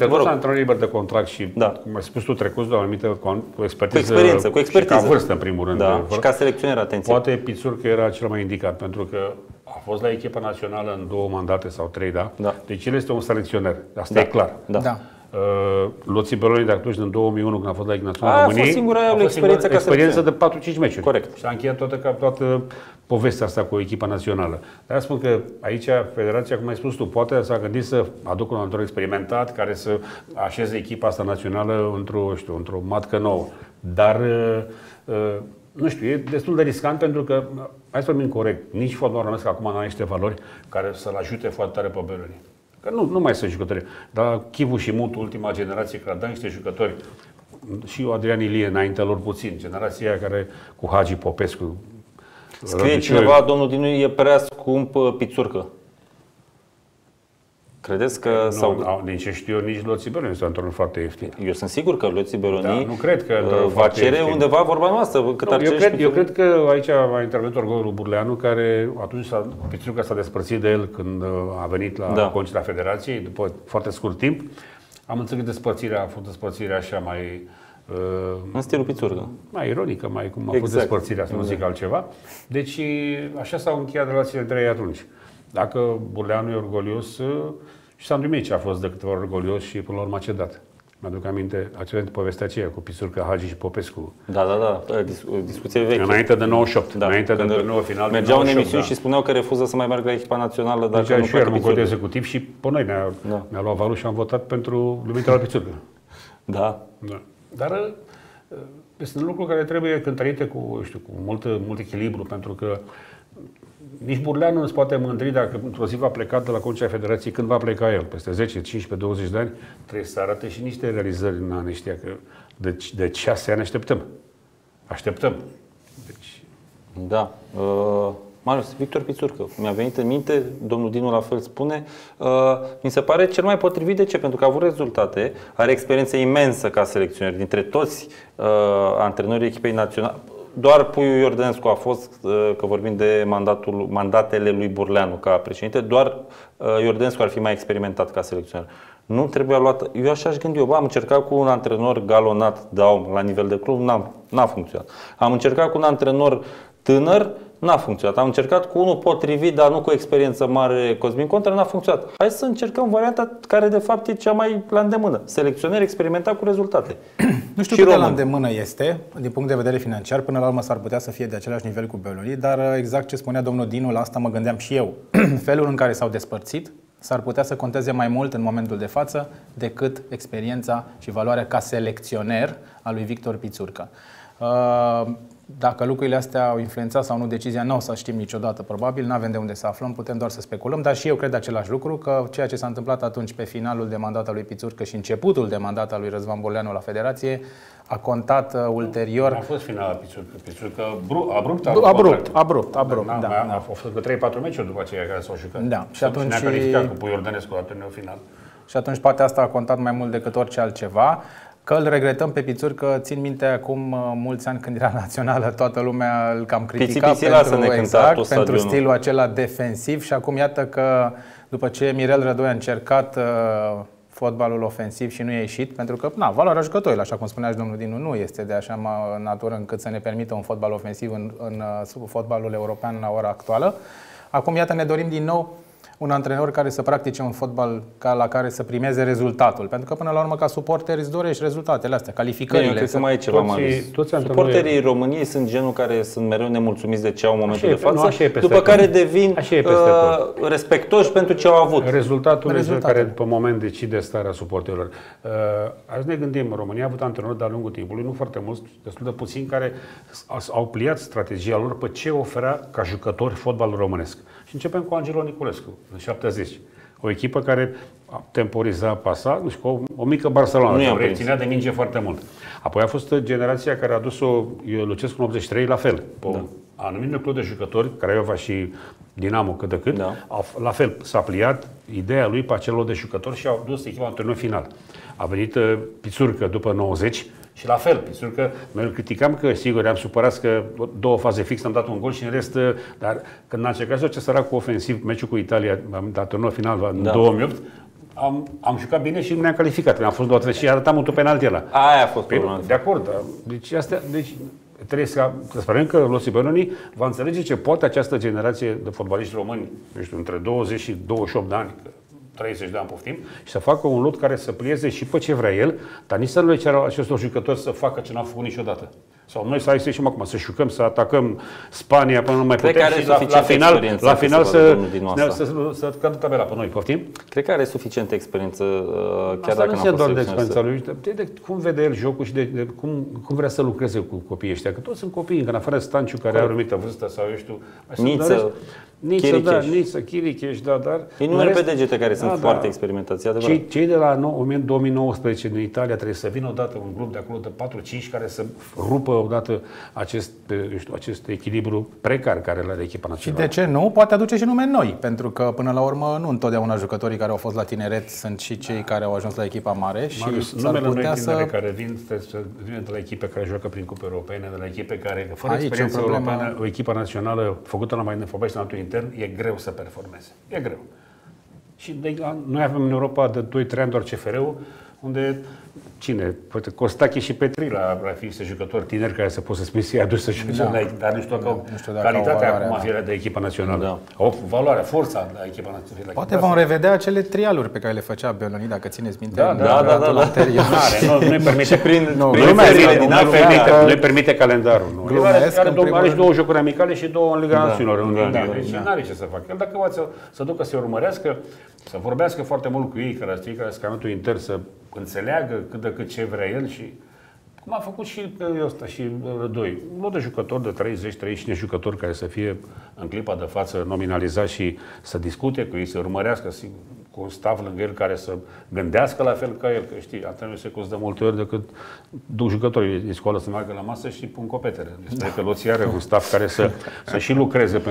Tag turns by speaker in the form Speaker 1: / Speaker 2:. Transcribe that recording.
Speaker 1: toți antrenorii liberi de contract și, cum ai spus tu, trecuți de o anumită cu expertiză.
Speaker 2: Cu expertiză.
Speaker 1: Și ca vârstă, în primul rând.
Speaker 2: Da, și ca selecționer, atenție.
Speaker 1: Poate Pițurcă era cel mai indicat, pentru că a fost la echipa națională în 2 mandate sau 3, da? Deci el este un selecționer. Asta e clar.
Speaker 3: Da.
Speaker 1: Loții Beloni de atunci, în 2001, când a fost la echipa națională României,
Speaker 2: a fost singura
Speaker 1: experiență de 4-5 meciuri.
Speaker 2: Corect.
Speaker 1: Și a încheiat toată povestea asta cu echipa națională. Dar spun că aici Federația, cum ai spus tu, poate s-a gândit să aducă un antrenor experimentat care să așeze echipa asta națională într-o matcă nouă. Dar nu știu, e destul de riscant pentru că, hai să vorbim corect, nici fotbalul românesc acum nu are niște valori care să-l ajute foarte tare pe Beloni. Că nu mai sunt jucători. Dar Chivu și Mutu, ultima generație, care a dat niște jucători, și Adrian Ilie înaintea lor puțin, generația aia care cu Hagi Popescu.
Speaker 2: Scrie cineva, domnul Dinu, e prea scump Pițurcă. Credeți că
Speaker 1: din ce știu eu, nici Loții Beloni este un antrenor foarte ieftin.
Speaker 2: Eu sunt sigur că Loții Beloni
Speaker 1: nu cred că
Speaker 2: va cere undeva vorba noastră.
Speaker 1: Eu cred că aici a intervenit Orgolul Burleanu, care atunci Pițurcă s-a despărțit de el când a venit la conducerea Federației, după foarte scurt timp. Am înțeles a fost despărțirea așa mai...
Speaker 2: în stilul Pițurcă.
Speaker 1: Mai ironică, mai cum a fost despărțirea, să nu zic altceva. Deci așa s-au încheiat relațiile între ei atunci. Dacă Burleanu e orgolios, și Sandu Mici a fost de câteva ori orgolios și până la urmă a cedat. Mi-aduc aminte povestea aceea cu Pițurcă, Hagi și Popescu.
Speaker 2: Da, discuție veche.
Speaker 1: Înainte de 98, înainte de turneul final.
Speaker 2: Mergeau în emisiuni și spuneau că refuză să mai meargă la echipa națională dacă nu pleacă
Speaker 1: Pițurcă. Deci executiv și pe noi ne-a luat valul și am votat pentru Dumitru Pițurcă.
Speaker 2: Da.
Speaker 1: Dar sunt lucruri care trebuie cântărite cu mult echilibru, pentru că nici Burleanu nu se poate mândri dacă într-o zi va pleca de la conducerea Federației, când va pleca el, peste 10, 15, 20 de ani, trebuie să arate și niște realizări în anii ăștia, că de 6 ani așteptăm. Deci...
Speaker 2: Da. Marius, Victor Pițurcă, mi-a venit în minte, domnul Dinu la fel spune, mi se pare cel mai potrivit. De ce? Pentru că a avut rezultate, are experiență imensă ca selecționer, dintre toți antrenorii echipei naționale. Doar Puiu Iordănescu a fost, că vorbim de mandatele lui Burleanu ca președinte, doar Iordănescu ar fi mai experimentat ca selecționer. Nu trebuia luat. Eu așa aș gândi. Am încercat cu un antrenor galonat Daum la nivel de club, n-a funcționat. Am încercat cu un antrenor tânăr, n-a funcționat. Am încercat cu unul potrivit, dar nu cu experiență mare, Cosmin Contra, n-a funcționat. Hai să încercăm varianta care de fapt e cea mai la îndemână. Selecționer experimentat cu rezultate.
Speaker 3: Nu știu cât de la îndemână este, din punct de vedere financiar, până la urmă s-ar putea să fie de același nivel cu Beloni, dar exact ce spunea domnul Dinu, la asta mă gândeam și eu. Felul în care s-au despărțit s-ar putea să conteze mai mult în momentul de față decât experiența și valoarea ca selecționer a lui Victor Pițurcă. Dacă lucrurile astea au influențat sau nu decizia, nu o să știm niciodată, probabil, nu avem de unde să aflăm, putem doar să speculăm, dar și eu cred același lucru, că ceea ce s-a întâmplat atunci pe finalul de mandat al lui Pițurcă și începutul de mandat al lui Răzvan Burleanu la Federație a contat ulterior.
Speaker 1: A fost finala Pițurcă abrupt. A fost de 3-4 meciuri după aceea care s-au jucat.
Speaker 3: Da, și atunci
Speaker 1: ne-a calificat cu Puiu Iordănescu la turneul final.
Speaker 3: Și atunci poate asta a contat mai mult decât orice altceva. Că îl regretăm pe Pițurcă, țin minte acum mulți ani când era națională, toată lumea îl cam critica pentru stilul acela defensiv și acum iată că după ce Mirel Rădoi a încercat fotbalul ofensiv și nu a ieșit, pentru că valoarea jucătorilor, așa cum spunea și domnul Dinu, nu este de așa natură încât să ne permită un fotbal ofensiv în fotbalul european la ora actuală. Acum iată ne dorim din nou un antrenor care să practice un fotbal la care să primeze rezultatul. Pentru că până la urmă ca suporteri îți dorești rezultatele astea, calificările.
Speaker 2: Cred că mai e ceva, suporterii României sunt genul care sunt mereu nemulțumiți de ce au în momentul de față, după care devin respectoși pentru ce au avut.
Speaker 1: Rezultatul care pe moment decide starea suporterilor. Azi ne gândim, România a avut antrenori de-a lungul timpului, nu foarte mulți, destul de puțini, care au pliat strategia lor pe ce oferea ca jucători fotbalul românesc. Și începem cu Angelo Niculescu, în 70. O echipă care temporiza, pasa, cu o mică Barcelona, care ținea de minge foarte mult. Apoi a fost generația care a dus-o Lucescu în 83, la fel. Anumit nucleu de jucători, Craiova și Dinamo cât de cât, la fel, s-a pliat ideea lui pe acelor de jucători și au dus echipa în turneul final. A venit Pițurcă după 90 și la fel, Pițurcă, noi îl criticam că, sigur, am supărat că 2 faze fixe am dat un gol și în rest, dar când a încercat să ce sărac cu ofensiv, meciul cu Italia, am dat turneul final în 2008, am jucat bine și nu ne-am calificat. Ne-am fost 2-3 și arătam un penalti ăla.
Speaker 2: Aia a fost problema.
Speaker 1: De acord, da. Deci trebuie să sperăm că Lo Simeone va înțelege ce poate această generație de fotbaliști români, nu știu, între 20 și 28 de ani, 30 de ani poftim, și să facă un lot care să plieze și pe ce vrea el, dar nici să nu le ceară acestor jucători să facă ce n-au făcut niciodată. Sau noi să ieșim acum, să jucăm, să atacăm Spania până nu mai putem și la final să cadă tabela pe noi, poftim?
Speaker 2: Cred că are suficientă experiență, chiar
Speaker 1: asta
Speaker 2: dacă
Speaker 1: nu se doar de experiența lui, de cum vede el jocul și de cum vrea să lucreze cu copiii ăștia, că toți sunt copii, în afară de Stanciu, care are o anumită vârstă, sau eu știu, Niță, Chiricheș, da, dar...
Speaker 2: Ei nu pe degete care sunt foarte experimentați, adevărat.
Speaker 1: Cei de la 2019 din Italia trebuie să vină odată un grup de acolo de 4-5 care să rupă odată acest echilibru precar care îl are echipa națională.
Speaker 3: Și de ce nu? Poate aduce și nume noi, pentru că până la urmă nu întotdeauna jucătorii care au fost la tineret sunt și cei care au ajuns la echipa mare și
Speaker 1: numele noi care vin de la echipe care joacă prin cupe europene, de la echipe care, fără experiență europeană, o echipă națională făcută numai din fotbalist în altul intern, e greu să performeze. E greu. Și noi avem în Europa de 2-3 ani doar CFR-ul, unde cine? Poate Costache și Petri la fi niște jucători tineri care să poți să spui să-i aduci să joace, dar nu știu dacă au calitatea acum firea de echipa națională. Da. Au valoarea, forța de echipa națională.
Speaker 3: Poate vom revedea acele trialuri pe care le făcea Beoloni, dacă țineți minte.
Speaker 1: Da. Nu permite calendarul. Are 2 jocuri amicale și 2 în Liga Națiunilor. Deci nu are ce să facă. El dacă poate să ducă să urmărească, să vorbească foarte mult cu ei, care sunt canalul intern, să înțeleagă cât de cât ce vrea el și cum a făcut și pe ăsta și Rădoi. Un lot de jucători de 30-35 jucători care să fie în clipa de față nominalizați și să discute cu ei, să urmărească cu un staff lângă el care să gândească la fel ca el, că știi, antrenorul se costă de multe ori decât duc jucătorii din școală să meargă la masă și pun copetere. Deci trebuie că loții are un staff care să și lucreze